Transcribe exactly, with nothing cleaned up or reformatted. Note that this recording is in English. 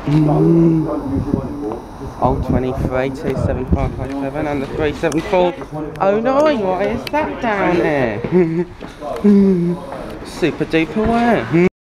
Mm. Oh, twenty-three, two seven five five seven and the three seven four oh nine. What is that down there? Super duper where?